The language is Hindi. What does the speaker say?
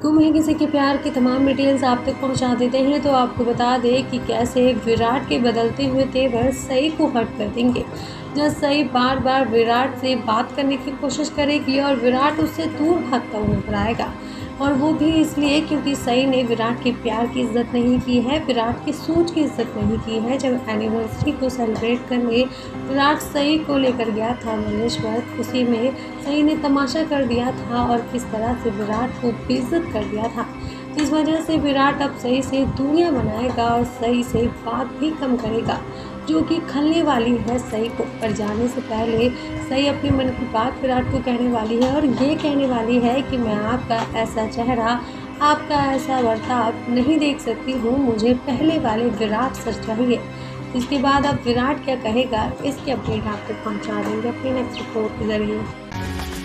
गुम है किसी के प्यार की तमाम डिटेल्स आप तक पहुंचा देते हैं। तो आपको बता दें कि कैसे विराट के बदलते हुए तेवर सई को हर्ट कर देंगे। जब सई बार बार विराट से बात करने की कोशिश करेगी और विराट उससे दूर भागता हुआ नजर आएगा, और वो भी इसलिए क्योंकि सई ने विराट के प्यार की इज्जत नहीं की है, विराट की सोच की इज्जत नहीं की है। जब एनिवर्सरी को सेलिब्रेट करने विराट सई को लेकर गया था भुवनेश्वर, उसी में सई ने तमाशा कर दिया था और किस तरह से विराट को बेइज्जत कर दिया था। इस वजह से विराट अब सई से दूरियां बनाएगा और सई से बात भी कम करेगा, जो कि खलने वाली है सई को। पर जाने से पहले सई अपने मन की बात विराट को कहने वाली है और ये कहने वाली है कि मैं आपका ऐसा चेहरा, आपका ऐसा बर्ताव नहीं देख सकती हूँ, मुझे पहले वाले विराट सर चाहिए। इसके बाद अब विराट क्या कहेगा, इसके अपडेट आप तक पहुँचा देंगे अपनी नेक्स्ट रिपोर्ट के जरिए।